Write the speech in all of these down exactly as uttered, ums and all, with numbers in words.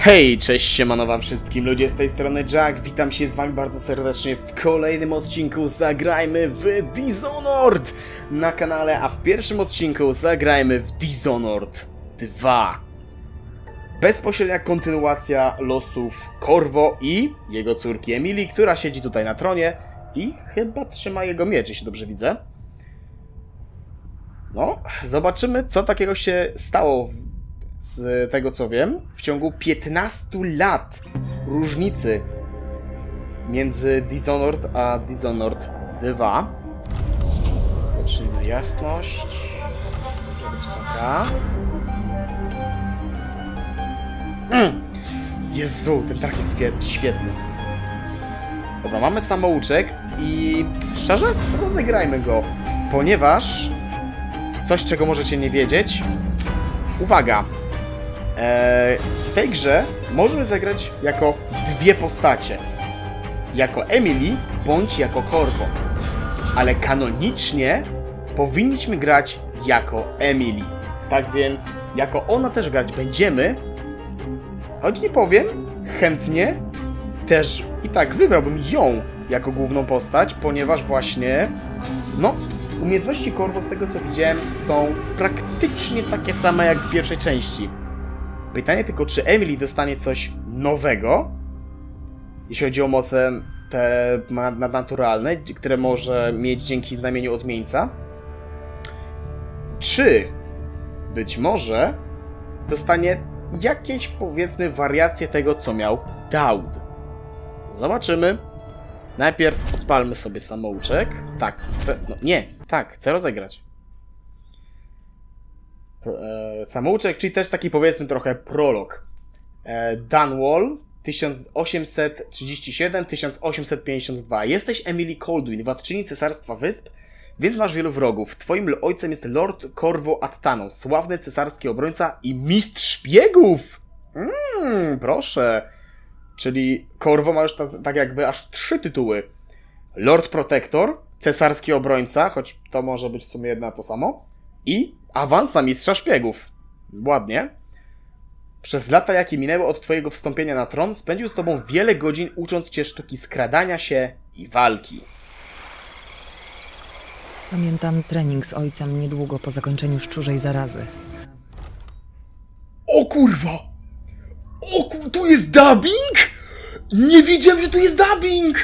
Hej, cześć, siemano wam wszystkim ludzie, z tej strony Jack, witam się z wami bardzo serdecznie w kolejnym odcinku Zagrajmy w Dishonored na kanale, a w pierwszym odcinku zagrajmy w Dishonored dwa. Bezpośrednia kontynuacja losów Corvo i jego córki Emily, która siedzi tutaj na tronie i chyba trzyma jego miecz, jeśli dobrze widzę. No, zobaczymy, co takiego się stało w z tego co wiem, w ciągu piętnastu lat różnicy między Dishonored a Dishonored dwa. Zobaczymy jasność. Może być taka. Mm. Jezu, ten trach jest świetny. Dobra, mamy samouczek i szczerze, rozegrajmy go, ponieważ coś, czego możecie nie wiedzieć. Uwaga! W tej grze możemy zagrać jako dwie postacie. Jako Emily, bądź jako Corvo. Ale kanonicznie powinniśmy grać jako Emily. Tak więc, jako ona też grać będziemy. Choć nie powiem, chętnie też i tak wybrałbym ją jako główną postać, ponieważ właśnie, no, umiejętności Corvo, z tego co widziałem, są praktycznie takie same jak w pierwszej części. Pytanie tylko, czy Emily dostanie coś nowego, jeśli chodzi o moce te nadnaturalne, które może mieć dzięki znamieniu odmieńca. Czy być może dostanie jakieś, powiedzmy, wariacje tego, co miał Daud. Zobaczymy. Najpierw odpalmy sobie samouczek. Tak, chcę, no nie, tak, chcę rozegrać. E, samouczek, czyli też taki, powiedzmy, trochę prolog. E, Dunwall, tysiąc osiemset trzydzieści siedem do tysiąc osiemset pięćdziesiąt dwa. Jesteś Emily Kaldwin, władczyni Cesarstwa Wysp, więc masz wielu wrogów. Twoim ojcem jest Lord Corvo Attano, sławny cesarski obrońca i mistrz szpiegów! Mmm, proszę. Czyli Corvo ma już ta, tak jakby aż trzy tytuły. Lord Protector, cesarski obrońca, choć to może być w sumie jedna to samo, i awans na mistrza szpiegów. Ładnie. Przez lata, jakie minęły od twojego wstąpienia na tron, spędził z tobą wiele godzin, ucząc cię sztuki skradania się i walki. Pamiętam trening z ojcem niedługo po zakończeniu szczurzej zarazy. O kurwa! O kur... tu jest dubbing?! Nie wiedziałem, że tu jest dubbing!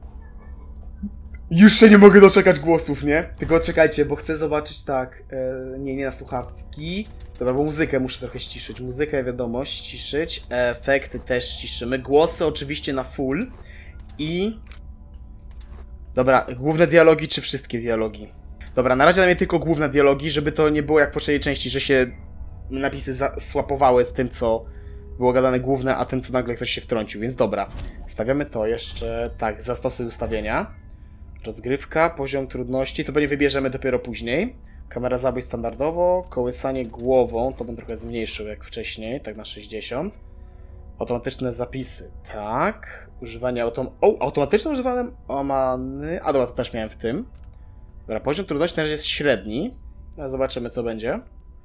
Już się nie mogę doczekać głosów, nie? Tylko czekajcie, bo chcę zobaczyć tak... E, nie, nie na słuchawki. Dobra, bo muzykę muszę trochę ściszyć. Muzykę, wiadomo, ściszyć. Efekty też ściszymy. Głosy oczywiście na full. I... Dobra, główne dialogi czy wszystkie dialogi? Dobra, na razie damy tylko główne dialogi, żeby to nie było jak po poprzedniej części, że się napisy słapowały z tym, co było gadane główne, a tym, co nagle ktoś się wtrącił. Więc dobra, stawiamy to jeszcze... Tak, zastosuj ustawienia. Rozgrywka, poziom trudności, to pewnie wybierzemy dopiero później. Kamera zabój standardowo, kołysanie głową, to bym trochę zmniejszył jak wcześniej, tak na sześćdziesiąt. Automatyczne zapisy, tak. Używanie autom... O, automatyczne używanie omany... A dobra, to też miałem w tym. Dobra, poziom trudności na razie jest średni. No, zobaczymy, co będzie.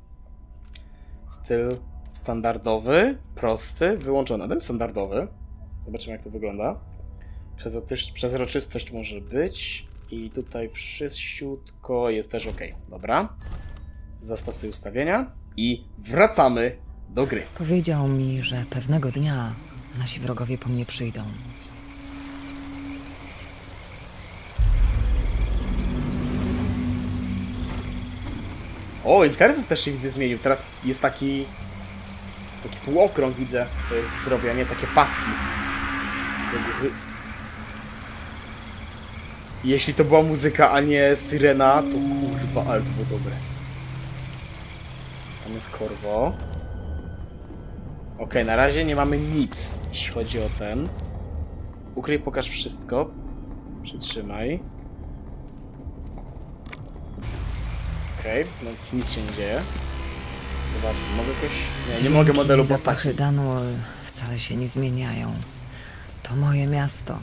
Styl standardowy, prosty, wyłączony. Dam standardowy. Zobaczymy, jak to wygląda. Przezroczystość może być. I tutaj wszyściutko jest też ok. Dobra. Zastosuj ustawienia. I wracamy do gry. Powiedział mi, że pewnego dnia nasi wrogowie po mnie przyjdą. O, interfejs też się widzę zmienił. Teraz jest taki... Taki półokrąg widzę. To jest zdrowie, a nie takie paski. Jeśli to była muzyka, a nie syrena, to kurwa, ale to było dobre. Tam jest Corvo. Ok, na razie nie mamy nic, jeśli chodzi o ten. Ukryj, pokaż wszystko. Przytrzymaj. Okej, no nic się nie dzieje. Zobaczmy, mogę jakoś... Nie, nie Dźwięki, mogę modelu postaci. zapachy Dunwall wcale się nie zmieniają. To moje miasto.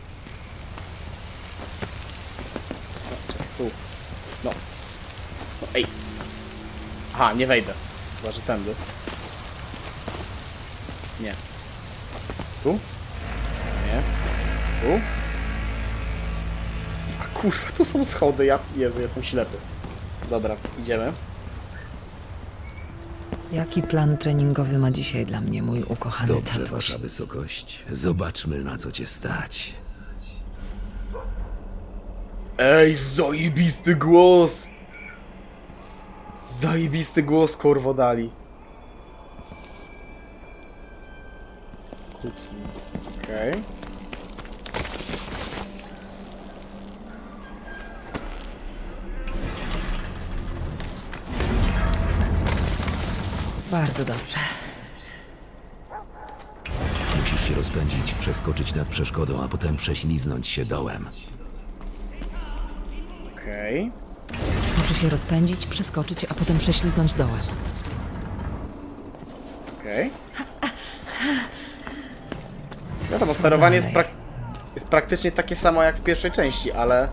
Tu. No. No, ej. Aha, nie wejdę. Chyba, że tędy. Nie. Tu? Nie. Tu? A kurwa, tu są schody, ja... Jezu, jestem ślepy. Dobra, idziemy. Jaki plan treningowy ma dzisiaj dla mnie mój ukochany Dobrze, tatuś? wasza wysokość. Zobaczmy, na co cię stać. Ej, zajebisty głos! Zajebisty głos, kurwo, dali. Kucnij. Okej. Okay. Bardzo dobrze. Musisz się rozpędzić, przeskoczyć nad przeszkodą, a potem prześliznąć się dołem. Okej. Okay. Muszę się rozpędzić, przeskoczyć, a potem prześliznąć dołem. Okej. Okay. Wiadomo, sterowanie jest, prak jest praktycznie takie samo jak w pierwszej części, ale...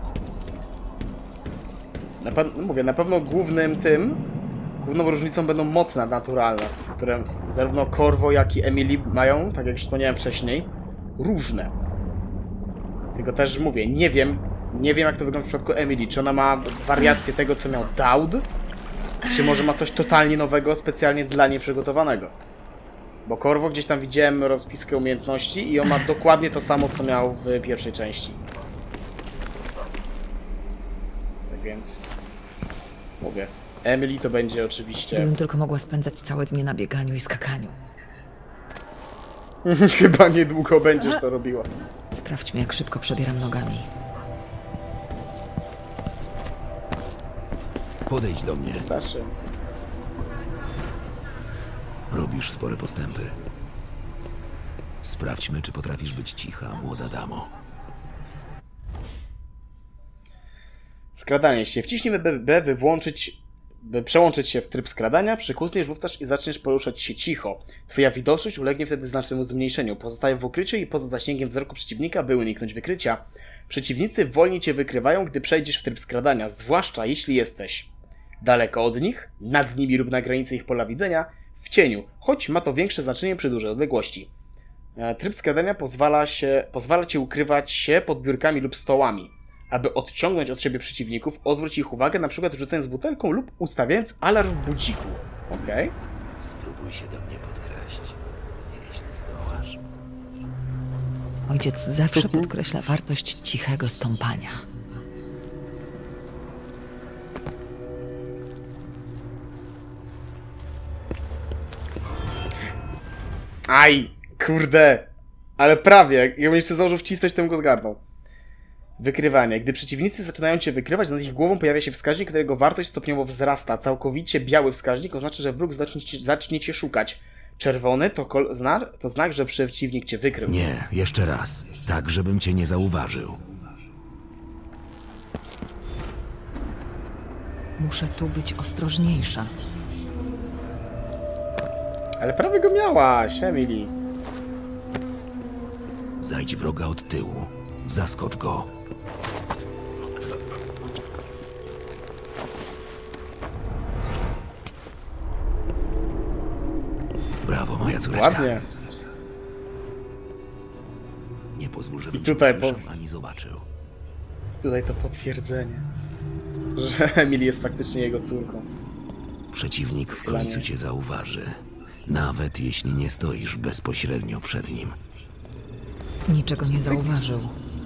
Na no mówię, na pewno głównym tym, główną różnicą będą moce nadnaturalne, które zarówno Corvo, jak i Emily mają, tak jak już wspomniałem wcześniej, różne. Tylko też mówię, nie wiem, nie wiem jak to wygląda w przypadku Emily, czy ona ma wariację tego, co miał Daud, czy może ma coś totalnie nowego, specjalnie dla niej przygotowanego. Bo Corvo gdzieś tam widziałem rozpiskę umiejętności i on ma dokładnie to samo, co miał w pierwszej części. Tak więc... Mówię. Emily to będzie oczywiście... Gdybym tylko mogła spędzać całe dnie na bieganiu i skakaniu. Chyba niedługo będziesz to robiła. Sprawdźmy, jak szybko przebieram nogami. Podejdź do mnie. Wystarczająco. Robisz spore postępy. Sprawdźmy, czy potrafisz być cicha, młoda damo. Skradanie się. Wciśnij B, B, by włączyć, by przełączyć się w tryb skradania, przykucniesz wówczas i zaczniesz poruszać się cicho. Twoja widoczność ulegnie wtedy znacznemu zmniejszeniu. Pozostaje w ukryciu i poza zasięgiem wzroku przeciwnika, by uniknąć wykrycia. Przeciwnicy wolniej cię wykrywają, gdy przejdziesz w tryb skradania, zwłaszcza jeśli jesteś daleko od nich, nad nimi lub na granicy ich pola widzenia, w cieniu, choć ma to większe znaczenie przy dużej odległości. Tryb skradania pozwala, się, pozwala ci ukrywać się pod biurkami lub stołami. Aby odciągnąć od siebie przeciwników, odwróć ich uwagę, na przykład rzucając butelką lub ustawiając alarm w budziku. Okej. Okay. Spróbuj się do mnie podkraść, jeśli zdołasz. Ojciec zawsze podkreśla wartość cichego stąpania. Aj, kurde. Ale prawie. Jakbym jeszcze zdążył wcisnąć, to bym go zgarnął. Wykrywanie. Gdy przeciwnicy zaczynają cię wykrywać, nad ich głową pojawia się wskaźnik, którego wartość stopniowo wzrasta. Całkowicie biały wskaźnik oznacza, że wróg zacznie, zacznie cię szukać. Czerwony to, kol znak, to znak, że przeciwnik cię wykrył. Nie, jeszcze raz. Tak, żebym cię nie zauważył. Muszę tu być ostrożniejsza. Ale prawie go miałaś, Emily. Zajdź wroga od tyłu. Zaskocz go. Brawo, moja córeczka. Ładnie. Nie pozwól, żebym I tutaj cię usłyszał ani zobaczył. Tutaj to potwierdzenie, że Emily jest faktycznie jego córką. Przeciwnik w końcu cię zauważy. Nawet jeśli nie stoisz bezpośrednio przed nim. Niczego nie zauważył.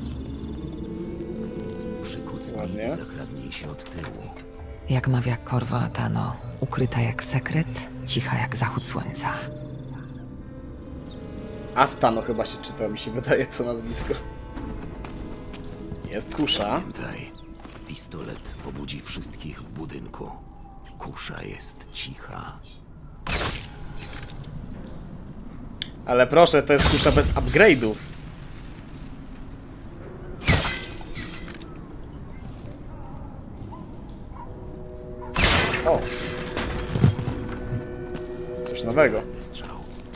Przykucnij i zakradnij się od tyłu. Jak mawia Corvo Attano, ukryta jak sekret, cicha jak zachód słońca. Attano chyba się czyta, mi się wydaje to nazwisko. Jest kusza. Pamiętaj, pistolet pobudzi wszystkich w budynku. Kusza jest cicha. Ale proszę, to jest kusza bez upgrade'ów. O! Coś nowego. Strzał.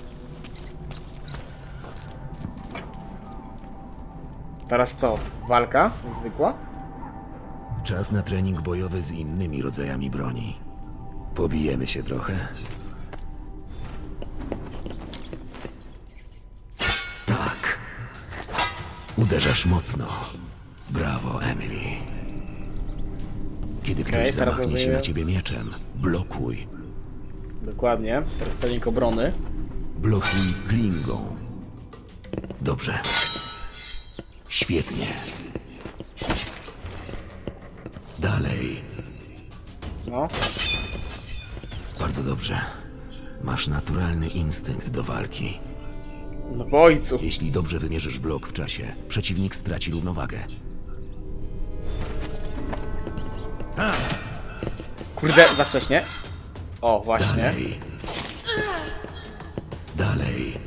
Teraz co? Walka? Zwykła? Czas na trening bojowy z innymi rodzajami broni. Pobijemy się trochę. Tak. Uderzasz mocno. Brawo, Emily. Kiedy ktoś Okej, teraz zamachnie się rozumiem. na ciebie mieczem, blokuj. Dokładnie. Teraz trening obrony. Blokuj klingą. Dobrze. Świetnie. Dalej. No. Bardzo dobrze. Masz naturalny instynkt do walki. No w ojcu. Jeśli dobrze wymierzysz blok w czasie, przeciwnik straci równowagę. Kurde, za wcześnie. O, właśnie. Dalej. Dalej.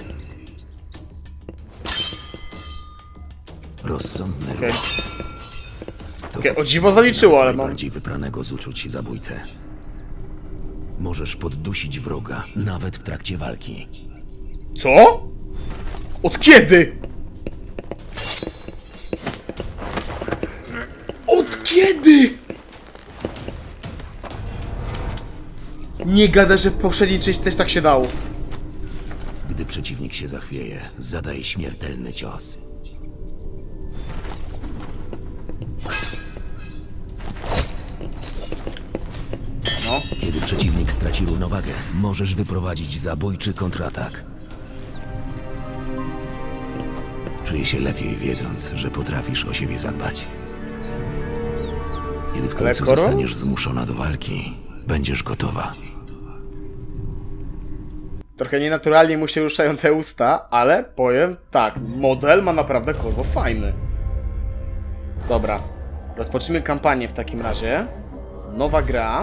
Rozsądny Okej. ruch. To Okej, o podstawa dziwo zaliczyło, ale mam... najbardziej wypranego z uczuć zabójcę. Możesz poddusić wroga, nawet w trakcie walki. Co? Od kiedy? Od kiedy? Nie gada, że w poprzedniej części też tak się dało. Gdy przeciwnik się zachwieje, zadaj śmiertelny cios. No. Kiedy przeciwnik straci równowagę, możesz wyprowadzić zabójczy kontratak. Czuję się lepiej, wiedząc, że potrafisz o siebie zadbać. Kiedy w końcu Koro? zostaniesz zmuszona do walki, będziesz gotowa. Trochę nienaturalnie mu się ruszają te usta, ale powiem tak, model ma naprawdę kurwa fajny. Dobra, rozpocznijmy kampanię w takim razie. Nowa gra.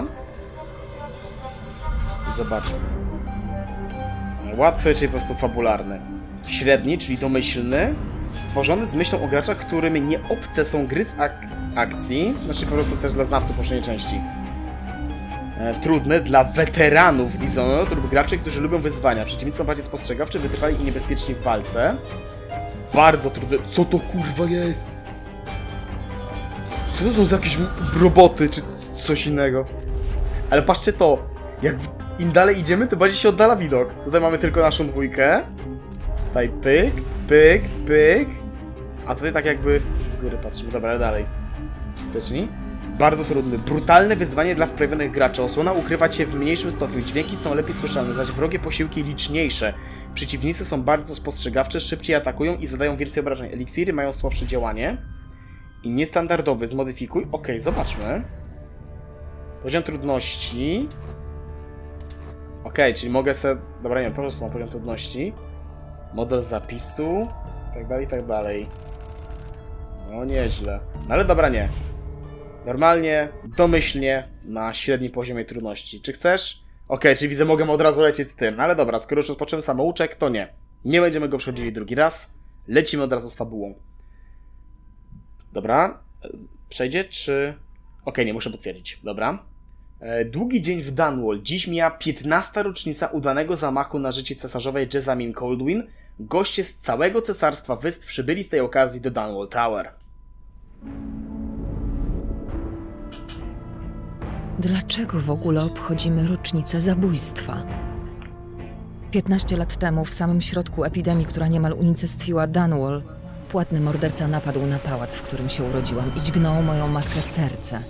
I zobaczmy. Łatwy, czyli po prostu fabularny. Średni, czyli domyślny. Stworzony z myślą o graczach, którym nie obce są gry z ak akcji. Znaczy po prostu też dla znawców poprzedniej części. E, trudny dla weteranów Dishonored lub graczy, którzy lubią wyzwania. Przeciwnicy są bardziej spostrzegawczy, wytrwali i niebezpieczni w walce. Bardzo trudny. Co to kurwa jest? Co to są za jakieś roboty, czy coś innego? Ale patrzcie to. Jak im dalej idziemy, to bardziej się oddala widok. Tutaj mamy tylko naszą dwójkę. Tutaj pyk, pyk, pyk. A tutaj tak jakby z góry patrzymy. Dobra, ale dalej. Bezpieczni? Bardzo trudny. Brutalne wyzwanie dla wprawionych graczy. Osłona ukrywa się w mniejszym stopniu. Dźwięki są lepiej słyszalne, zaś wrogie posiłki liczniejsze. Przeciwnicy są bardzo spostrzegawczy, szybciej atakują i zadają więcej obrażeń. Eliksiry mają słabsze działanie. I niestandardowy. Zmodyfikuj. Okej, okay, zobaczmy. Poziom trudności. Okej, okay, czyli mogę sobie... Dobra, nie, po prostu mam poziom trudności. Model zapisu. I tak dalej, i tak dalej. No nieźle. No ale dobra, nie. Normalnie, domyślnie, na średnim poziomie trudności. Czy chcesz? Okej, okay, czyli widzę, mogę od razu lecieć z tym. No ale dobra, skoro już rozpocząłem samouczek, to nie. Nie będziemy go przechodzili drugi raz. Lecimy od razu z fabułą. Dobra. Przejdzie, czy... Okej, okay, nie muszę potwierdzić. Dobra. Długi dzień w Dunwall. Dziś mija piętnasta rocznica udanego zamachu na życie cesarzowej Jessamine Coldwin. Goście z całego cesarstwa wysp przybyli z tej okazji do Dunwall Tower. Dlaczego w ogóle obchodzimy rocznicę zabójstwa? piętnaście lat temu, w samym środku epidemii, która niemal unicestwiła Dunwall, płatny morderca napadł na pałac, w którym się urodziłam i dźgnął moją matkę w serce.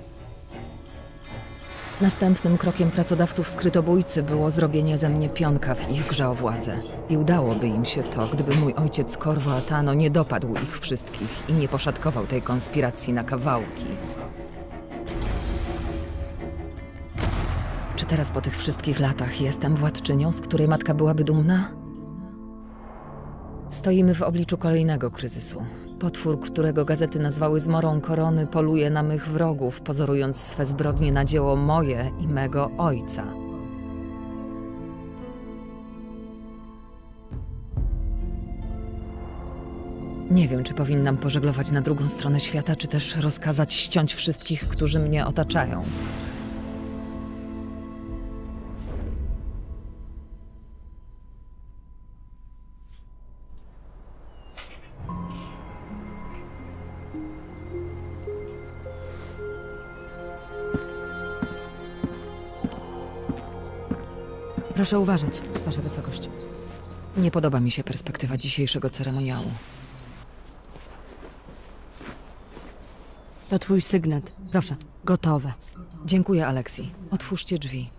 Następnym krokiem pracodawców skrytobójcy było zrobienie ze mnie pionka w ich grze o władzę. I udałoby im się to, gdyby mój ojciec Corvo Attano nie dopadł ich wszystkich i nie poszatkował tej konspiracji na kawałki. Czy teraz po tych wszystkich latach jestem władczynią, z której matka byłaby dumna? Stoimy w obliczu kolejnego kryzysu. Potwór, którego gazety nazwały zmorą korony, poluje na mych wrogów, pozorując swe zbrodnie na dzieło moje i mego ojca. Nie wiem, czy powinnam pożeglować na drugą stronę świata, czy też rozkazać ściąć wszystkich, którzy mnie otaczają. Proszę uważać, Wasza Wysokość. Nie podoba mi się perspektywa dzisiejszego ceremoniału. To twój sygnet. Proszę, gotowe. Dziękuję, Aleksi. Otwórzcie drzwi.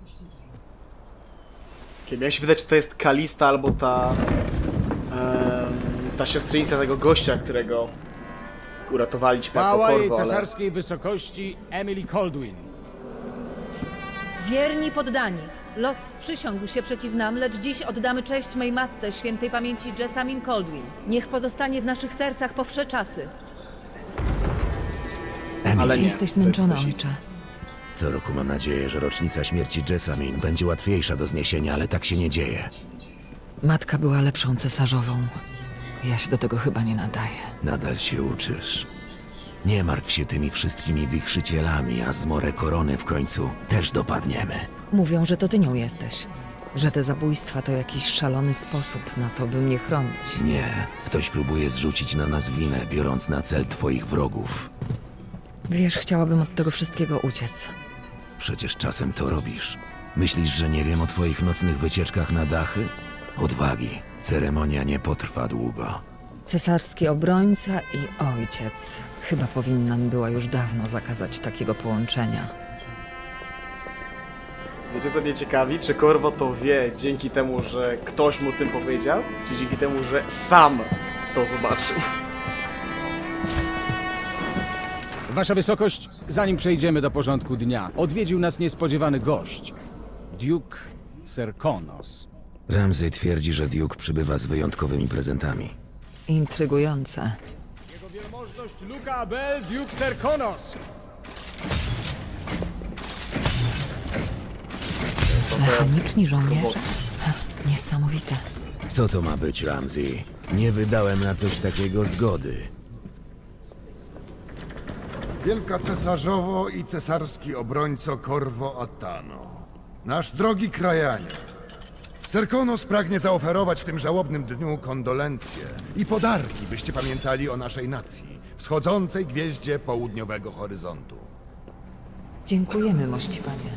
Kiedy miałem się pytać, czy to jest Kalista albo ta... em, ta siostrzenica tego gościa, którego uratowaliśmy jako Chwała jej Corvo, ale... cesarskiej wysokości Emily Kaldwin. Wierni poddani. Los sprzysiągł się przeciw nam, lecz dziś oddamy cześć mej matce, świętej pamięci Jessamine Kaldwin. Niech pozostanie w naszych sercach po wsze czasy. Ale nie, Jesteś to zmęczona, jest ojcze. Co roku mam nadzieję, że rocznica śmierci Jessamine będzie łatwiejsza do zniesienia, ale tak się nie dzieje. Matka była lepszą cesarzową. Ja się do tego chyba nie nadaję. Nadal się uczysz. Nie martw się tymi wszystkimi wichrzycielami, a zmorę korony w końcu też dopadniemy. Mówią, że to ty nią jesteś. Że te zabójstwa to jakiś szalony sposób na to, by mnie chronić. Nie, ktoś próbuje zrzucić na nas winę, biorąc na cel twoich wrogów. Wiesz, chciałabym od tego wszystkiego uciec. Przecież czasem to robisz. Myślisz, że nie wiem o twoich nocnych wycieczkach na dachy? Odwagi. Ceremonia nie potrwa długo. Cesarski obrońca i ojciec. Chyba powinnam była już dawno zakazać takiego połączenia. Wiecie, co mnie ciekawi? Czy Corvo to wie dzięki temu, że ktoś mu o tym powiedział? Czy dzięki temu, że sam to zobaczył? Wasza wysokość, zanim przejdziemy do porządku dnia, odwiedził nas niespodziewany gość. Duke Serkonos. Ramsay twierdzi, że Duke przybywa z wyjątkowymi prezentami. Intrygujące. Jego wielmożność Luca Abel Duke Serkonos. Mechaniczni żołnierze? Ha, niesamowite. Co to ma być, Ramsay? Nie wydałem na coś takiego zgody. Wielka cesarzowo i cesarski obrońco Corvo Attano. Nasz drogi krajanie. Serkonos pragnie zaoferować w tym żałobnym dniu kondolencje i podarki, byście pamiętali o naszej nacji, wschodzącej gwieździe południowego horyzontu. Dziękujemy, mości panie.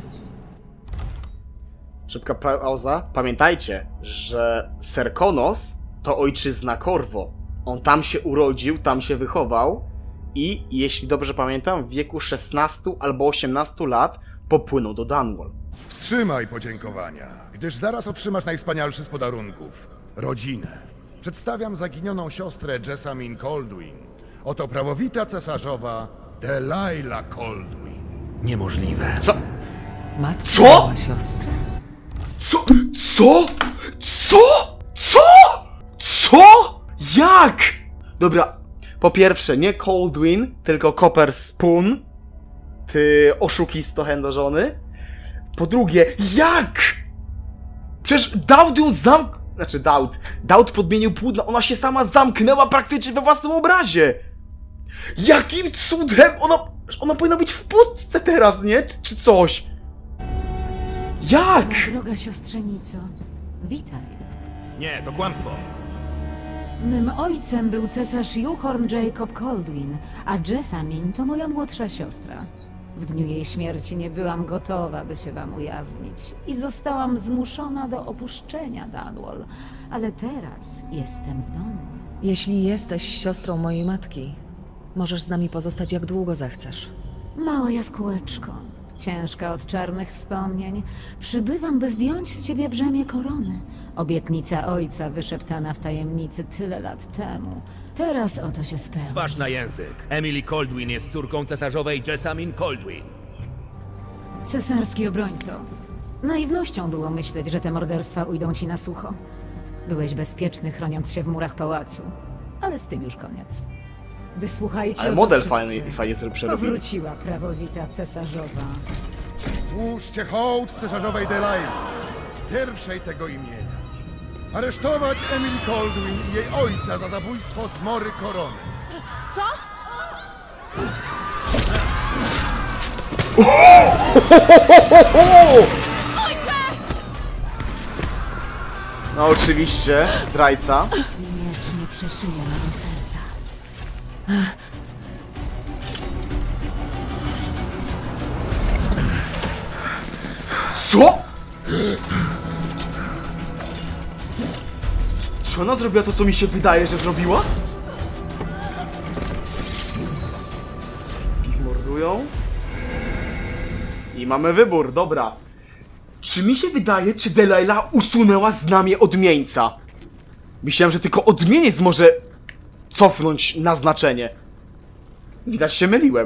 Szybka pauza. Pamiętajcie, że Serkonos to ojczyzna Corvo. On tam się urodził, tam się wychował i, jeśli dobrze pamiętam, w wieku szesnastu albo osiemnastu lat popłynął do Dunwall. Wstrzymaj podziękowania, gdyż zaraz otrzymasz najwspanialszy z podarunków – rodzinę. Przedstawiam zaginioną siostrę Jessamine Kaldwin. Oto prawowita cesarzowa Delilah Kaldwin. Niemożliwe. Co? Matka Co? miała siostrę? Co? Co? Co? Co? Co? Jak? Dobra, po pierwsze, nie Kaldwin, tylko Copper Spoon. Ty oszukisto chędożony. Po drugie, jak? Przecież Daud ją zamk... Znaczy Daud. Daud podmienił płótno, ona się sama zamknęła praktycznie we własnym obrazie. Jakim cudem? Ona... Ona powinna być w pustce teraz, nie? Czy, czy coś? Jak? Droga siostrzenico, witaj. Nie, to kłamstwo. Mym ojcem był cesarz Juhorn Jacob Kaldwin, a Jessamine to moja młodsza siostra. W dniu jej śmierci nie byłam gotowa, by się wam ujawnić i zostałam zmuszona do opuszczenia Dunwall, ale teraz jestem w domu. Jeśli jesteś siostrą mojej matki, możesz z nami pozostać jak długo zechcesz. Mała jaskółeczko, ciężka od czarnych wspomnień, przybywam, by zdjąć z ciebie brzemię korony. Obietnica ojca wyszeptana w tajemnicy tyle lat temu. Teraz oto się spełni. Zważ na język. Emily Kaldwin jest córką cesarzowej Jessamine Kaldwin. Cesarski obrońco. Naiwnością było myśleć, że te morderstwa ujdą ci na sucho. Byłeś bezpieczny, chroniąc się w murach pałacu. Ale z tym już koniec. Wysłuchajcie Ale o to model wszyscy. fajny, fajnie sobie przerobili. Powróciła prawowita cesarzowa. Złóżcie hołd cesarzowej Delilah, pierwszej tego imienia. Aresztować Emily Kaldwin i jej ojca za zabójstwo zmory korony. No oczywiście, zdrajca. Miecz nie przeszyje mego serca. Co? Czy ona zrobiła to, co mi się wydaje, że zrobiła? Wszystkich atakują. I mamy wybór, dobra. Czy mi się wydaje, czy Delilah usunęła znamię odmieńca? Myślałem, że tylko odmieniec może cofnąć naznaczenie. Widać się myliłem.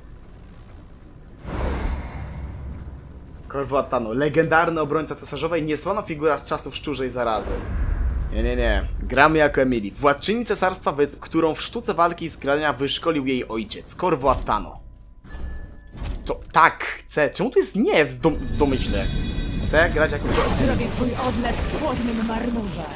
Corvo Attano. Legendarny obrońca cesarzowej, niesłana figura z czasów szczurzej zarazy. Nie, nie, nie. Gramy jako Emily. Władczyni cesarstwa wysp, którą w sztuce walki i skrania wyszkolił jej ojciec. Corvo Attano. To tak, chcę. Czemu tu jest nie w, dom w domyśle? Chcę grać jako... Zrobię twój odlew w chłodnym marmurze.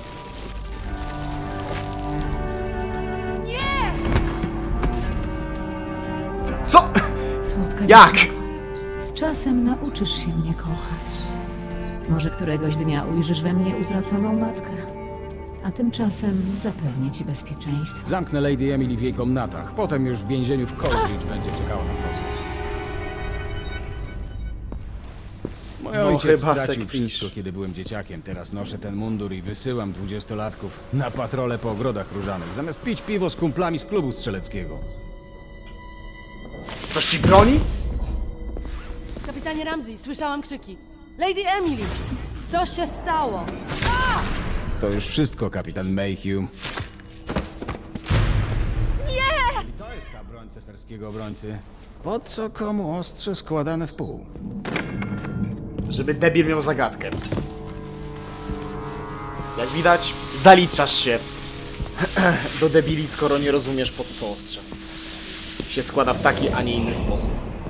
Co? Słodka Jak? dziewczynko, z czasem nauczysz się mnie kochać. Może któregoś dnia ujrzysz we mnie utraconą matkę. A tymczasem zapewnię ci bezpieczeństwo. Zamknę Lady Emily w jej komnatach. Potem już w więzieniu w Coldridge będzie czekała na proces. Mój No, ojciec chyba stracił sekwisz. wszystko, kiedy byłem dzieciakiem. Teraz noszę ten mundur i wysyłam dwudziestolatków na patrole po ogrodach różanych, zamiast pić piwo z kumplami z klubu strzeleckiego. Coś ci broni? Kapitanie Ramsey, słyszałam krzyki. Lady Emily! Co się stało? To już wszystko, kapitan Mayhew. Nie! I to jest ta broń cesarskiego obrońcy. Po co komu ostrze składane w pół? Żeby debil miał zagadkę. Jak widać, zaliczasz się do debili, skoro nie rozumiesz, po co to ostrze się składa w taki, a nie inny sposób.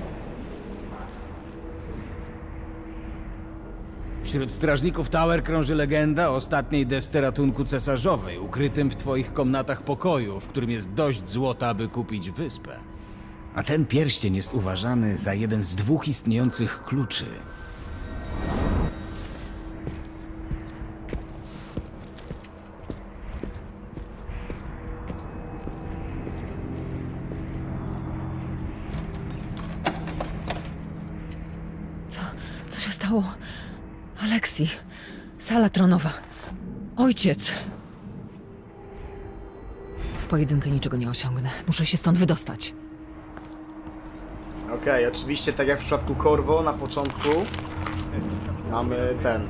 Wśród strażników Tower krąży legenda o ostatniej desce ratunku cesarzowej, ukrytym w twoich komnatach pokoju, w którym jest dość złota, aby kupić wyspę. A ten pierścień jest uważany za jeden z dwóch istniejących kluczy. Co? Co się stało? Aleksji. Sala tronowa. Ojciec. W pojedynkę niczego nie osiągnę. Muszę się stąd wydostać. Okej, okay, oczywiście tak jak w przypadku Corvo na początku mamy ten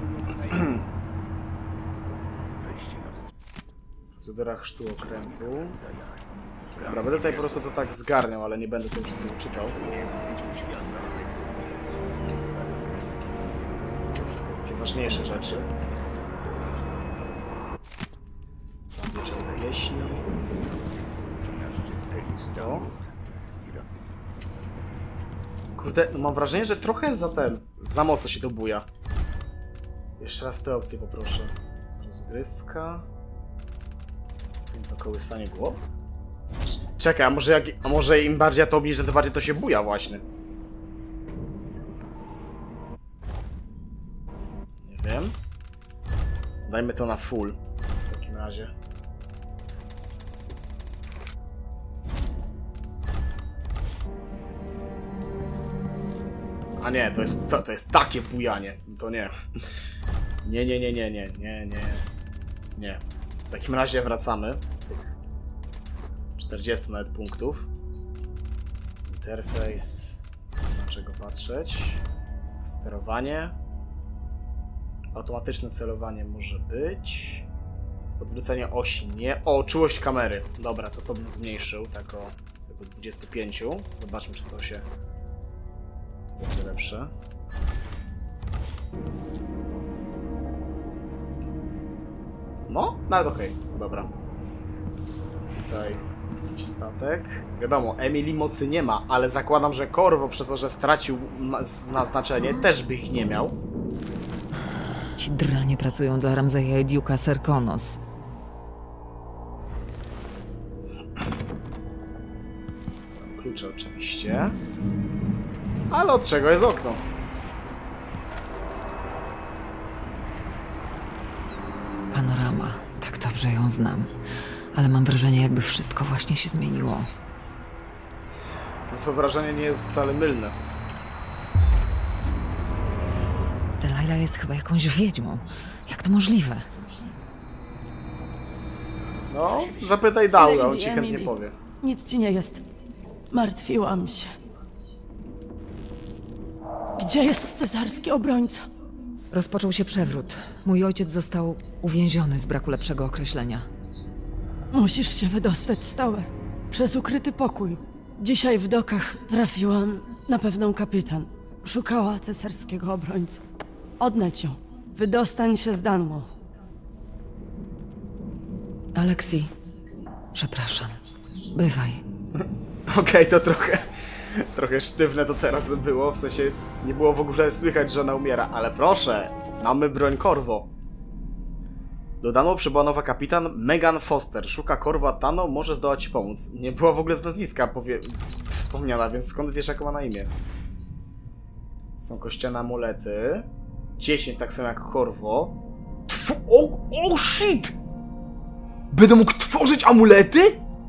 procedura chrztu okrętu. Dobra, będę tutaj po prostu to tak zgarniał, ale nie będę tego wszystkiego czytał. Takie ważniejsze rzeczy. Wieczorne pieśni. sto. Kurde, no mam wrażenie, że trochę za ten, za mocno się to buja. Jeszcze raz te opcje poproszę. Rozgrywka. To kołysanie głow. Czekaj, a może, jak, a może im bardziej ja to obniżę, tym bardziej to się buja właśnie. Nie wiem. Dajmy to na full w takim razie. A nie, to jest, to, to jest takie bujanie. To nie. Nie, nie, nie, nie, nie, nie, nie. Nie. W takim razie wracamy do tych czterdziestu nawet punktów. Interfejs. Na czego patrzeć. Sterowanie. Automatyczne celowanie może być. Odwrócenie osi nie. O, czułość kamery. Dobra, to to bym zmniejszył. Tak o do dwudziestu pięciu. Zobaczmy, czy to się będzie lepsze. No, nawet okej. Okay. Dobra. Tutaj jakiś statek. Wiadomo, Emily mocy nie ma, ale zakładam, że Corvo przez to, że stracił naznaczenie, też by ich nie miał. Ci dranie pracują dla Ramseya i Duke'a Serkonos. Klucze oczywiście. Ale od czego jest okno? Panorama. Tak dobrze ją znam. Ale mam wrażenie, jakby wszystko właśnie się zmieniło. No to wrażenie nie jest wcale mylne. Delilah jest chyba jakąś wiedźmą. Jak to możliwe? No, zapytaj Daula, on Lady ci chętnie Emily. powie. Nic ci nie jest. Martwiłam się. Gdzie jest cesarski obrońca? Rozpoczął się przewrót. Mój ojciec został uwięziony z braku lepszego określenia. Musisz się wydostać z Tower. Przez ukryty pokój. Dzisiaj w dokach trafiłam na pewną kapitan. Szukała cesarskiego obrońcy. Odnajdź ją. Wydostań się z Dunwall. Aleksji, przepraszam. Bywaj. Okej, okay, to trochę... Trochę sztywne to teraz było, w sensie nie było w ogóle słychać, że ona umiera, ale proszę, mamy broń Corvo. Dodano, przybyła nowa kapitan Megan Foster. Szuka Corvo Attano, może zdołać ci pomóc. Nie była w ogóle z nazwiska powie... wspomniana, więc skąd wiesz, jak ma na imię? Są kościane amulety. dziesięć, tak samo jak Corvo. Tw o, o shit! Będę mógł tworzyć amulety?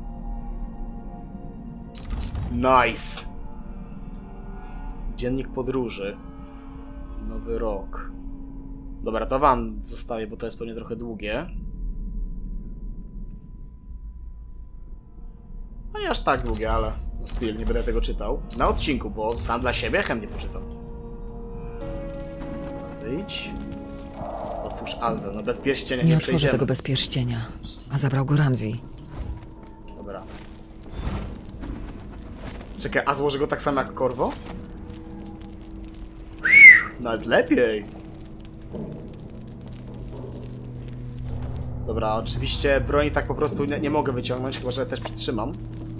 Nice! Dziennik podróży. Nowy rok. Dobra, to wam zostawię, bo to jest pewnie trochę długie. No nie aż tak długie, ale no styl, nie będę tego czytał. Na odcinku, bo sam dla siebie chętnie poczytam. Wyjdź. Otwórz Azę, no bez pierścienia nie, nie przejdziemy. otworzę tego bez pierścienia, a zabrał go Ramsey. Dobra. Czekaj, a złożę go tak samo jak Corvo? Nawet lepiej. Dobra, oczywiście broni tak po prostu nie, nie mogę wyciągnąć, chyba że też przytrzymam.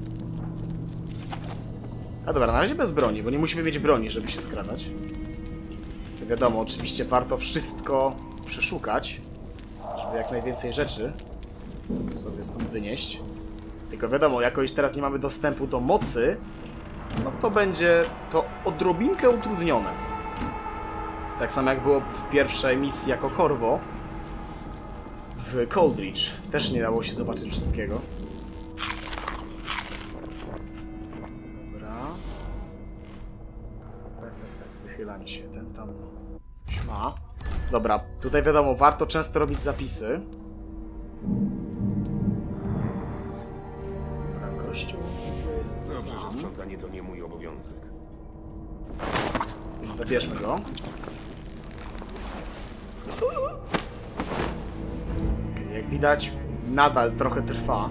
A dobra, na razie bez broni, bo nie musimy mieć broni, żeby się skradać. To wiadomo, oczywiście warto wszystko przeszukać, żeby jak najwięcej rzeczy sobie stąd wynieść. Tylko wiadomo, jako iż teraz nie mamy dostępu do mocy, no to będzie to odrobinkę utrudnione. Tak samo jak było w pierwszej misji jako Corvo w Coldridge. Też nie dało się zobaczyć wszystkiego. Dobra. Tak, tak, tak. Wychylanie się. Ten tam coś ma. Dobra, tutaj wiadomo, warto często robić zapisy. Dobra, kościół. To jest Dobrze, sam. że sprzątanie to nie mój obowiązek. Więc zabierzmy go. Jak widać, nadal trochę trwa.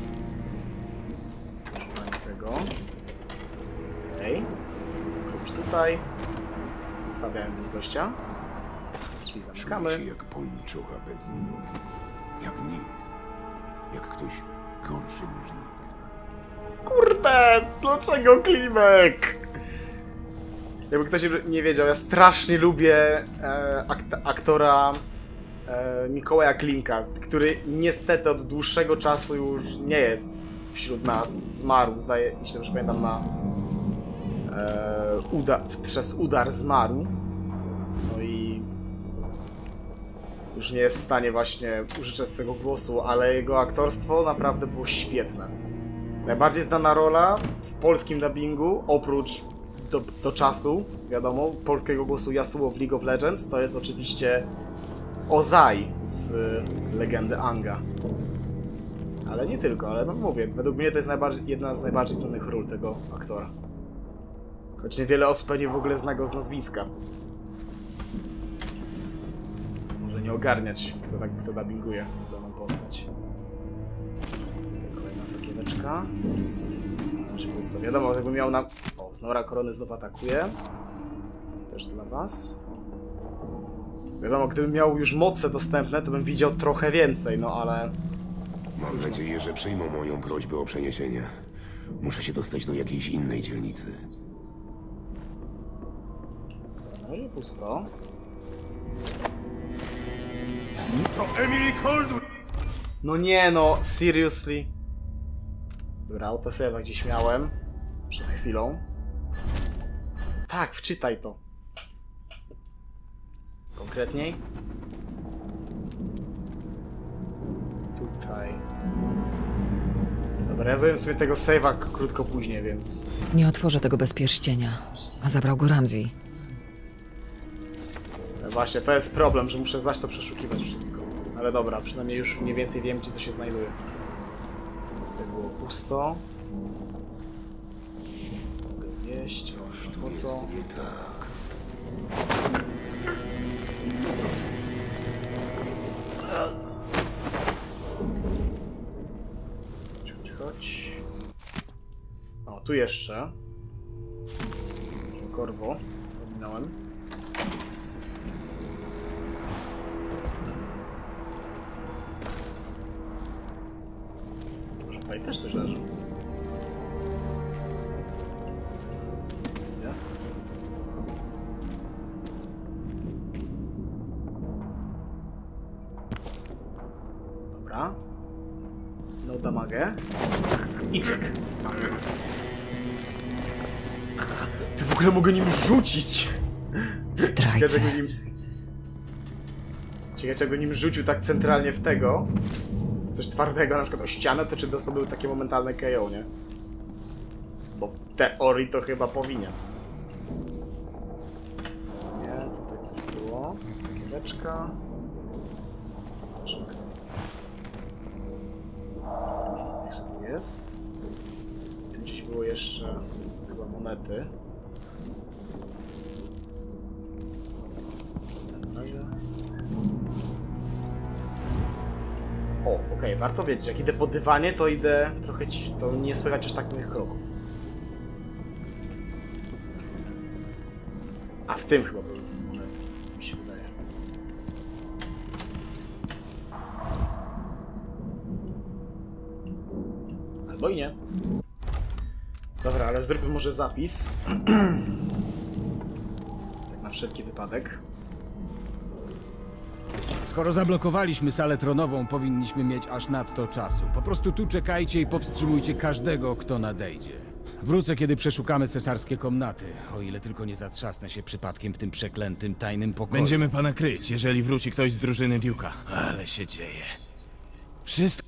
Używamy tego. Okej. Okay. Klucz tutaj. Zostawiałem gościa. Drzwi zamykamy. Czuję się jak pończocha bez nogi. Jak nikt. Jak ktoś gorszy niż nikt. Kurde! Dlaczego Klimek? Jakby ktoś nie wiedział, ja strasznie lubię e, akt aktora e, Mikołaja Klimka, który niestety od dłuższego czasu już nie jest wśród nas. Zmarł, zdaje, jeśli dobrze pamiętam, na e, uda przez udar zmarł. No i już nie jest w stanie właśnie użyczyć swojego głosu, ale jego aktorstwo naprawdę było świetne. Najbardziej znana rola w polskim dubbingu, oprócz do, do czasu, wiadomo, polskiego głosu Yasuo w League of Legends, to jest oczywiście Ozai z Legendy Anga. Ale nie tylko, ale no mówię, według mnie to jest jedna z najbardziej znanych ról tego aktora. Choć niewiele osób pewnie w ogóle zna go z nazwiska. Może nie ogarniać, kto, tak, kto dubbinguje daną postać. Kolejna sakieweczka. To wiadomo, jakby miał na... O, Znora Korony znów atakuje. Też dla was. Wiadomo, gdybym miał już moce dostępne, to bym widział trochę więcej, no ale... Mam nadzieję, że przyjmą moją prośbę o przeniesienie. Muszę się dostać do jakiejś innej dzielnicy. No i pusto. To Emily Coldwell! No nie no, seriously. Dobra, autosave gdzieś miałem. Przed chwilą. Tak, wczytaj to. Konkretniej. Tutaj. Dobra, ja zrobię sobie tego save'a krótko później, więc... Nie otworzę tego bez pierścienia, a zabrał go Ramsey. Właśnie, to jest problem, że muszę zaś to przeszukiwać wszystko. Ale dobra, przynajmniej już mniej więcej wiem, gdzie to się znajduje. Tutaj było pusto. Mogę zjeść, po co? Nie tak. Chodź, chodź. O, tu jeszcze. Korwo. Pominąłem. Może tutaj też coś leży. Widzę. Dobra. No damagę. I cyk. Ty w ogóle mogę nim rzucić. Zdrajcę. Ciekawe, nim... Ciekawe, czego nim rzucił tak centralnie w tego. W coś twardego, na przykład o ścianę, to czy dostałby takie momentalne K O, nie? Bo w teorii to chyba powinien. Nie, tutaj coś było. Cegiełeczka. Jak sobie tu jest? Tu gdzieś było jeszcze chyba monety. O, okej, okay, warto wiedzieć, jak idę po dywanie, to idę trochę ci, to nie słychać aż tak moich kroków. A w tym chyba był monet, mi się wydaje. Albo i nie. Dobra, ale zróbmy może zapis. Tak na wszelki wypadek. Skoro zablokowaliśmy salę tronową, powinniśmy mieć aż nadto czasu. Po prostu tu czekajcie i powstrzymujcie każdego, kto nadejdzie. Wrócę, kiedy przeszukamy cesarskie komnaty, o ile tylko nie zatrzasnę się przypadkiem w tym przeklętym, tajnym pokoju. Będziemy pana kryć, jeżeli wróci ktoś z drużyny Duke'a. Ale się dzieje. Wszystko...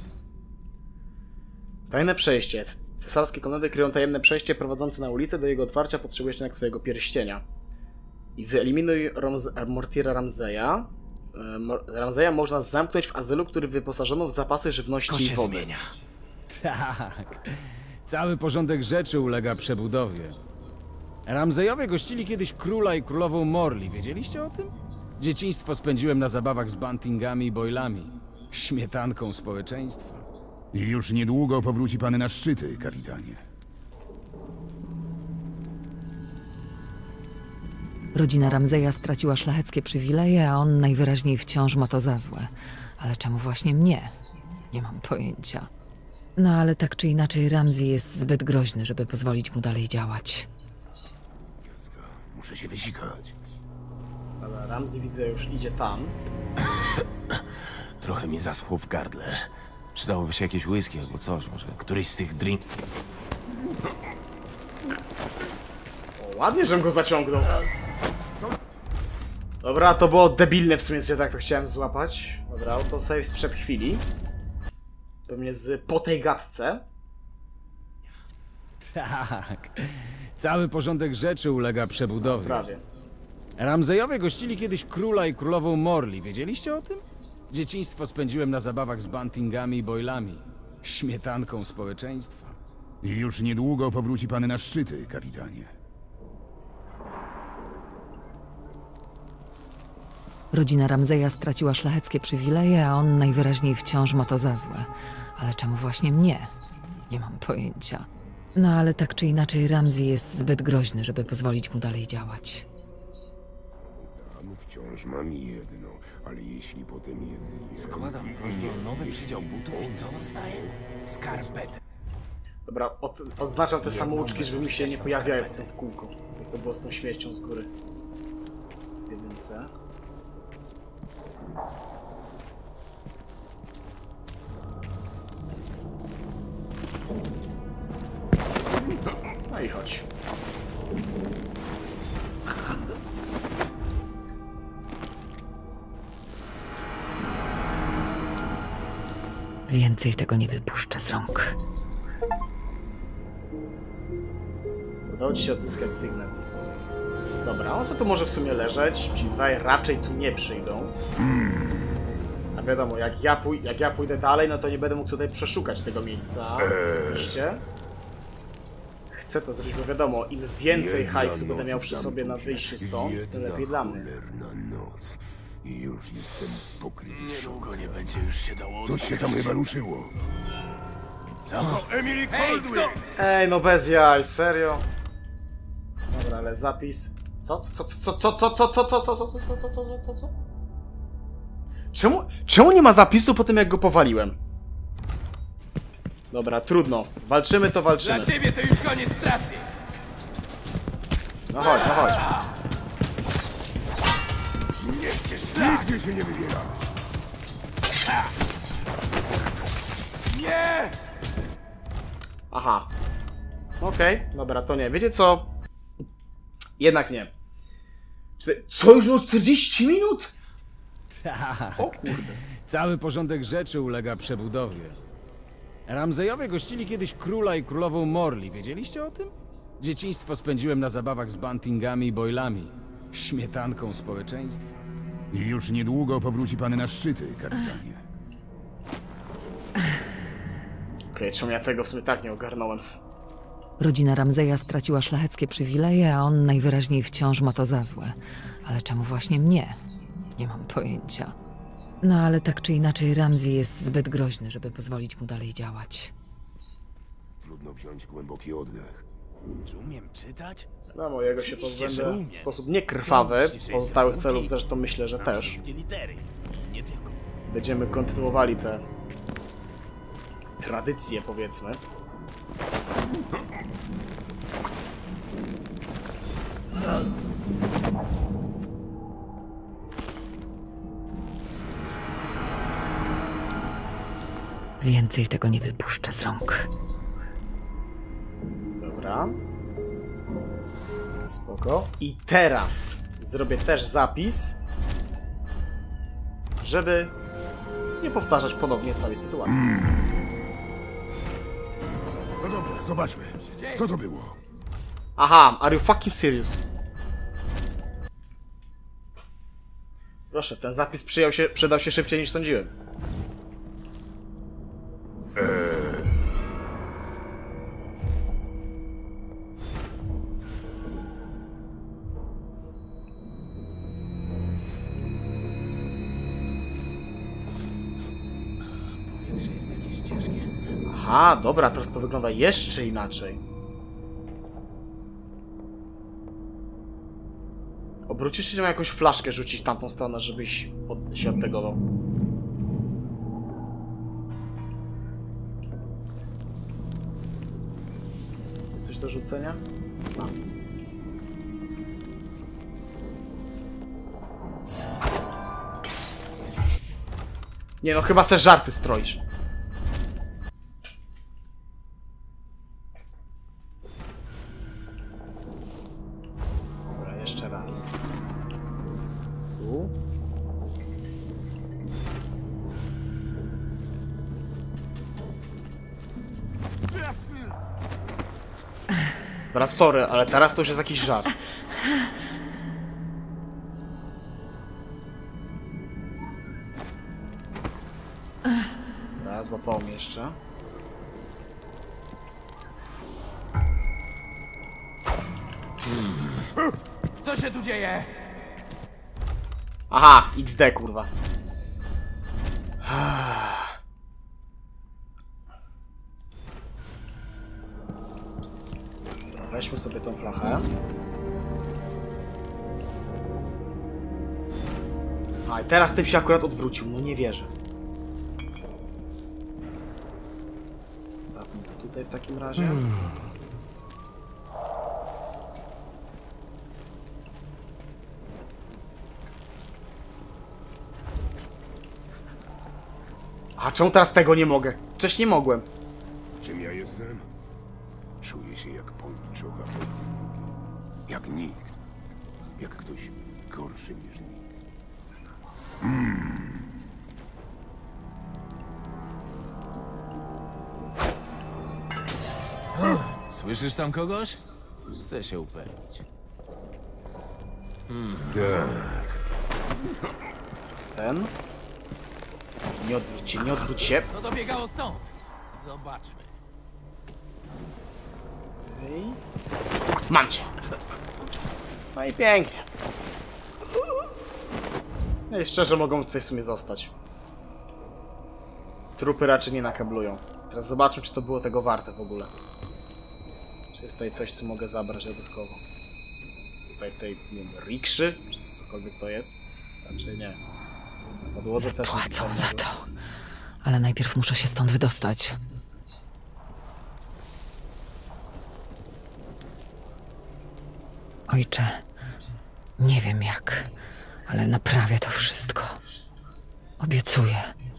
Tajne przejście. Cesarskie komnaty kryją tajemne przejście prowadzące na ulicę. Do jego otwarcia potrzebujesz jednak swojego pierścienia. I wyeliminuj Ramze- Mortira Ramzeya. Ramzeya można zamknąć w azylu, który wyposażono w zapasy żywności i wody. Zmienia. Tak. Cały porządek rzeczy ulega przebudowie. Ramzeyowie gościli kiedyś króla i królową Morli. Wiedzieliście o tym? Dzieciństwo spędziłem na zabawach z bantingami i boilami. Śmietanką społeczeństwa. I już niedługo powróci pan na szczyty, kapitanie. Rodzina Ramzeya straciła szlacheckie przywileje, a on najwyraźniej wciąż ma to za złe. Ale czemu właśnie mnie? Nie mam pojęcia. No ale tak czy inaczej Ramsay jest zbyt groźny, żeby pozwolić mu dalej działać. Muszę się wysikać. Dobra, Ramsay widzę już idzie tam. Trochę mi zaschło w gardle. Przydałoby się jakieś whisky albo coś, może któryś z tych drink... O, ładnie, żem go zaciągnął. Dobra, to było debilne w sumie, że tak to chciałem złapać. Dobra, autosave sprzed chwili. Pewnie z po tej gadce. Tak. Cały porządek rzeczy ulega przebudowie. Prawie. Ramzeyowie gościli kiedyś króla i królową Morli. Wiedzieliście o tym? Dzieciństwo spędziłem na zabawach z bantingami i boilami. Śmietanką społeczeństwa. I już niedługo powróci pan na szczyty, kapitanie. Rodzina Ramzeya straciła szlacheckie przywileje, a on najwyraźniej wciąż ma to za złe. Ale czemu właśnie mnie? Nie mam pojęcia. No ale tak czy inaczej Ramsay jest zbyt groźny, żeby pozwolić mu dalej działać. Tam wciąż mam jedno, ale jeśli potem je zjem... Składam prośbę o nowy przydział butów i co dostaję? Skarpetę. Dobra, od, odznaczam te samouczki, żeby mi się nie pojawiały potem w kółko. Jak to było z tą śmiercią z góry. W jedynce. No i chodź. Więcej tego nie wypuszczę z rąk. Udało ci się odzyskać sygnet. Dobra, on co tu może w sumie leżeć? Ci dwaj raczej tu nie przyjdą. A wiadomo, jak ja, pój jak ja pójdę dalej, no to nie będę mógł tutaj przeszukać tego miejsca osobiście. Chcę chcę to zrobić, bo wiadomo, im więcej Jedna hajsu będę noc miał przy w sobie na Zambuzie. wyjściu stąd, tym Jedna lepiej dla mnie. cholerna noc. I już jestem pokryty. Niedługo nie będzie już się dało... Coś się tam chyba ruszyło. Co? Emily Coldwell! Ej, no bez jaj, serio? Dobra, ale zapis... Co? Co? Co? Co? Co? Co? Co? Co? Co? Co? Co? Co? Co? Co? Co? Co? Czemu? Czemu nie ma zapisu po tym, jak go powaliłem? Dobra, trudno. Walczymy, to walczymy. Dla ciebie to już koniec trasy! No chodź, no chodź. Nie chcesz szlak! Nigdzie się nie wybierasz. Nie! Aha. Okej, okay, dobra, to nie. Wiecie co? Jednak nie. Czter... Co już no czterdzieści minut? Tak. O kurde. Cały porządek rzeczy ulega przebudowie. Ramzejowie gościli kiedyś króla i królową Morli. Wiedzieliście o tym? Dzieciństwo spędziłem na zabawach z buntingami i boilami. Śmietanką społeczeństwa. I już niedługo powróci pan na szczyty, kapitanie. Okej, okay, czemu ja tego w sumie tak nie ogarnąłem? Rodzina Ramzeja straciła szlacheckie przywileje, a on najwyraźniej wciąż ma to za złe. Ale czemu właśnie mnie? Nie mam pojęcia. No ale tak czy inaczej Ramsey jest zbyt groźny, żeby pozwolić mu dalej działać. Trudno wziąć głęboki oddech. Czy umiem czytać? No mojego się Oczywiście, że pozbędę umiem. w sposób niekrwawy. Myślisz, że Pozostałych jestem celów głupi? zresztą myślę, że Znam też. wszystkie litery. Nie tylko. Będziemy kontynuowali te tradycje, powiedzmy. Więcej tego nie wypuszczę z rąk. Dobra. Spoko. I teraz zrobię też zapis, żeby nie powtarzać ponownie całej sytuacji. No dobra, zobaczmy. Co to było? Aha, are you fucking serious? Proszę, ten zapis przyjął się, przydał się szybciej niż sądziłem. Aha, dobra, teraz to wygląda jeszcze inaczej. Obrócisz się, na jakąś flaszkę rzucić w tamtą stronę, żebyś od, się od tego... No. Coś do rzucenia? No. Nie no, chyba se żarty stroisz. Dobra, jeszcze raz. Tu. Dobra, sorry, ale teraz to już jest jakiś żart. Dobra, złapał mnie jeszcze. Co się tu dzieje? Aha, iks de, kurwa. Dobra, weźmy sobie tą flachę. A, i teraz typ się akurat odwrócił, no nie wierzę. Stawmy to tutaj w takim razie. A czemu teraz tego nie mogę? Wcześniej mogłem. Czym ja jestem? Czuję się jak pończocha bez nogi. Jak nikt. Jak ktoś gorszy niż nikt. Mm. Słyszysz tam kogoś? Chcę się upewnić. Hmm. Tak. Ten. Nie odwróć się, nie odwróć się. To dobiegało stąd. Zobaczmy. Okej. Mam cię! No i pięknie. No i szczerze mogą tutaj w sumie zostać. Trupy raczej nie nakablują. Teraz zobaczmy, czy to było tego warte w ogóle. Czy jest tutaj coś, co mogę zabrać dodatkowo. Tutaj w tej, nie wiem, rikszy, czy cokolwiek to jest. Raczej nie. Na podłodze też nic Płacą fajnego. za to. Ale najpierw muszę się stąd wydostać. Ojcze, nie wiem jak, ale naprawię to wszystko. Obiecuję.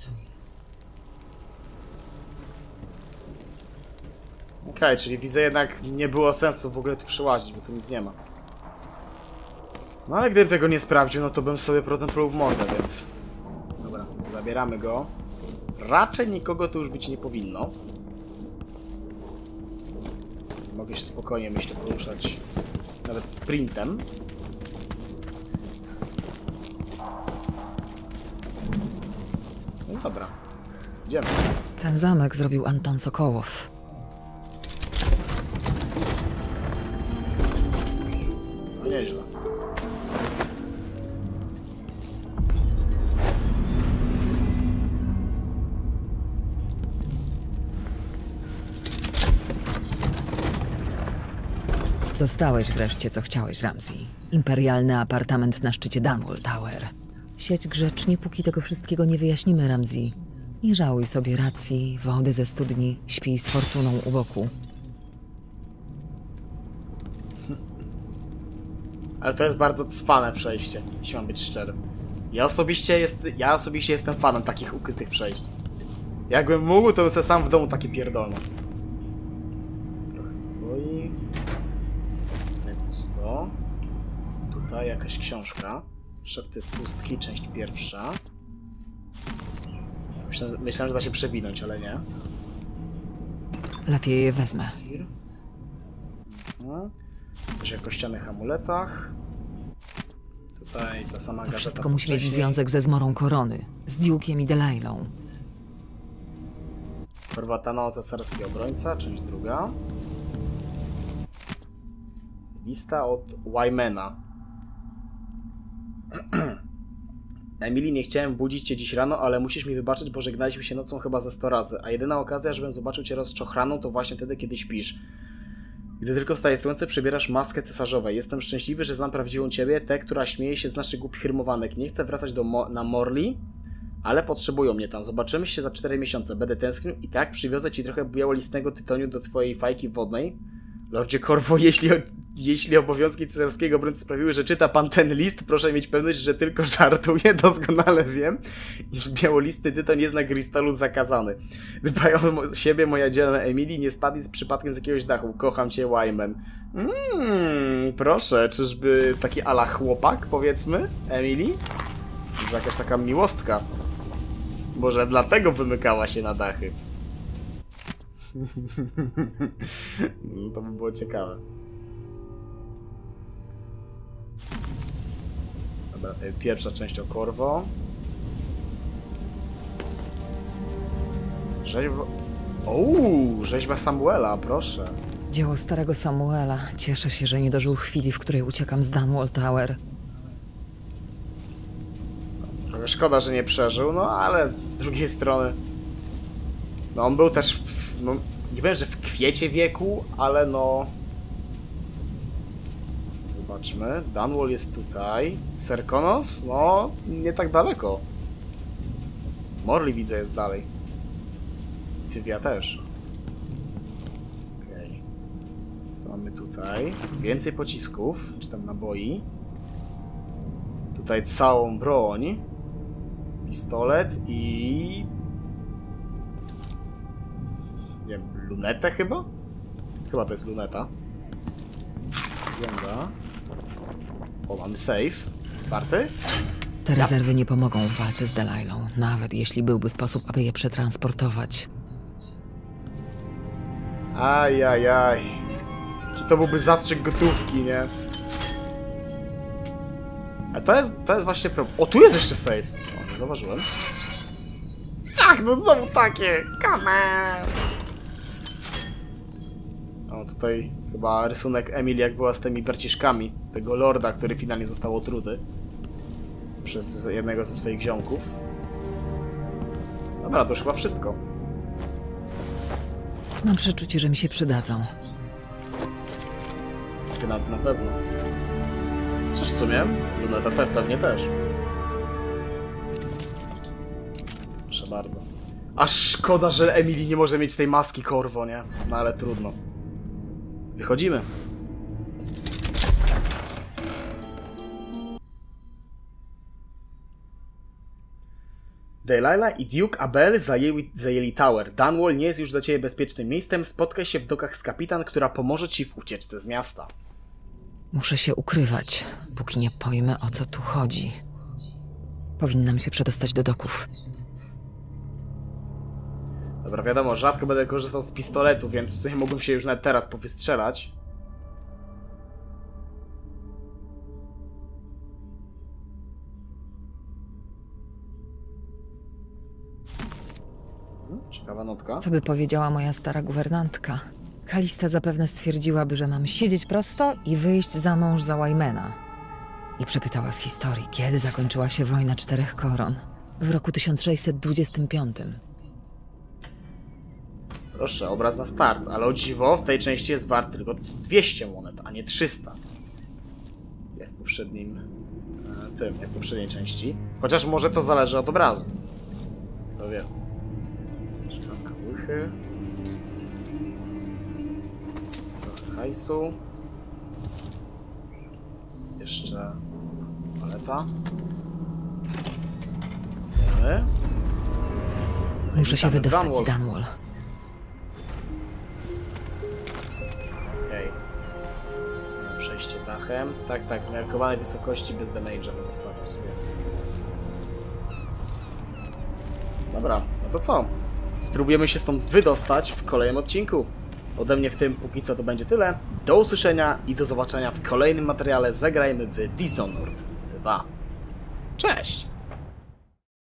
Okej, okay, czyli widzę jednak nie było sensu w ogóle tu przyłazić, bo tu nic nie ma. No ale gdybym tego nie sprawdził, no to bym sobie potem pluł w mordę, więc... Dobra, zabieramy go. Raczej nikogo tu już być nie powinno. Mogę się spokojnie, myślę, poruszać nawet sprintem. No dobra, idziemy. Ten zamek zrobił Anton Sokołow. No nieźle. Dostałeś wreszcie, co chciałeś, Ramsey. Imperialny apartament na szczycie Dunwall Tower. Siedź grzecznie, póki tego wszystkiego nie wyjaśnimy, Ramsey. Nie żałuj sobie racji, wody ze studni, śpij z fortuną u boku. Ale to jest bardzo cwane przejście, jeśli mam być szczery. Ja osobiście, jest, ja osobiście jestem fanem takich ukrytych przejść. Jakbym mógł, to bym sobie sam w domu takie pierdolno. Trochę boi. Nie pusto. Tutaj jakaś książka. Szepty z pustki, część pierwsza. Myślę, myślałem, że da się przewinąć, ale nie. Lepiej je wezmę. Mhm. Coś o kościanych amuletach. Tutaj ta sama To gazeta, wszystko co musi mieć wcześniej. związek ze zmorą korony, z Duke'iem i Delailą. Korwatano, cesarski obrońca, część druga. Lista od Wymana. Emily, nie chciałem budzić cię dziś rano, ale musisz mi wybaczyć, bo żegnaliśmy się nocą chyba ze sto razy, a jedyna okazja, żebym zobaczył cię rozczochraną, to właśnie wtedy, kiedy śpisz. Gdy tylko wstaje słońce, przybierasz maskę cesarzowej. Jestem szczęśliwy, że znam prawdziwą ciebie, tę, która śmieje się z naszych głupich rymowanek. Nie chcę wracać do Mo na Morley, ale potrzebują mnie tam. Zobaczymy się za cztery miesiące. Będę tęsknił i tak przywiozę ci trochę białolistnego tytoniu do twojej fajki wodnej. Lordzie Corvo, jeśli, jeśli obowiązki cesarskiego obrońcy sprawiły, że czyta pan ten list, proszę mieć pewność, że tylko żartuję. Doskonale wiem, iż białolistny tytoń jest na Gristalu zakazany. Dbaj o siebie, moja dzielna Emily, nie spadnij z przypadkiem z jakiegoś dachu. Kocham cię, Wyman. Mmm, proszę, czyżby taki ala chłopak, powiedzmy, Emily? Może jakaś taka miłostka. Może dlatego wymykała się na dachy. No, to by było ciekawe. Dobra, pierwsza część o Corvo. Rzeźba... Ouu, rzeźba Samuela, proszę. Dzieło starego Samuela. Cieszę się, że nie dożył chwili, w której uciekam z Dunwall Tower. Trochę szkoda, że nie przeżył, no ale z drugiej strony... No on był też... W, no, nie wiem, że w kwiecie wieku, ale no... Zobaczmy. Dunwall jest tutaj. Serkonos? No, nie tak daleko. Morley widzę jest dalej. Tyvia też. Okej. Okay. Co mamy tutaj? Więcej pocisków, czy tam naboi. Tutaj całą broń. Pistolet i... Nie wiem, lunetę chyba? Chyba to jest luneta. Wygląda. O, mamy save. Otwarty? Te Ja. rezerwy nie pomogą w walce z Delailą, nawet jeśli byłby sposób, aby je przetransportować. Ajajaj. Jaki to byłby zastrzyk gotówki, nie? A to jest, to jest właśnie problem. O, tu jest jeszcze save. O, nie zauważyłem. Tak, no znowu takie. Come on. tutaj chyba rysunek Emily, jak była z tymi braciszkami tego lorda, który finalnie został otruty przez jednego ze swoich ziomków. Dobra, to już chyba wszystko. Mam przeczucie, że mi się przydadzą. Na, na pewno. Chociaż w sumie, luneta pe pewnie też. Proszę bardzo. Aż szkoda, że Emily nie może mieć tej maski Corvo, nie? No ale trudno. Wychodzimy. Delilah i Duke Abel zajęli, zajęli Tower. Dunwall nie jest już dla ciebie bezpiecznym miejscem. Spotkaj się w dokach z kapitan, która pomoże ci w ucieczce z miasta. Muszę się ukrywać, póki nie pojmę, o co tu chodzi. Powinnam się przedostać do doków. Dobra, wiadomo, rzadko będę korzystał z pistoletu, więc w sumie mógłbym się już nawet teraz powystrzelać. Hmm, ciekawa notka. Co by powiedziała moja stara guwernantka? Kalista zapewne stwierdziłaby, że mam siedzieć prosto i wyjść za mąż za Wymana. I przepytała z historii, kiedy zakończyła się wojna Czterech Koron. W roku tysiąc sześćset dwudziestym piątym. Proszę, obraz na start, ale o dziwo w tej części jest wart tylko dwieście monet, a nie trzysta. Jak w poprzednim... E, tym, jak w poprzedniej części. Chociaż może to zależy od obrazu. To wiem. Szklanka łychy. Trochę hajsu. Jeszcze... paleta. Zjemy. Muszę się wydostać z Dunwall. Okej. Okay. Przejście dachem. Tak, tak, zmiarkowanej wysokości bez damage'a będę sprawdzić sobie. Dobra, no to co? Spróbujemy się stąd wydostać w kolejnym odcinku. Ode mnie w tym póki co to będzie tyle. Do usłyszenia i do zobaczenia w kolejnym materiale. Zagrajmy w Dishonored dwa. Cześć!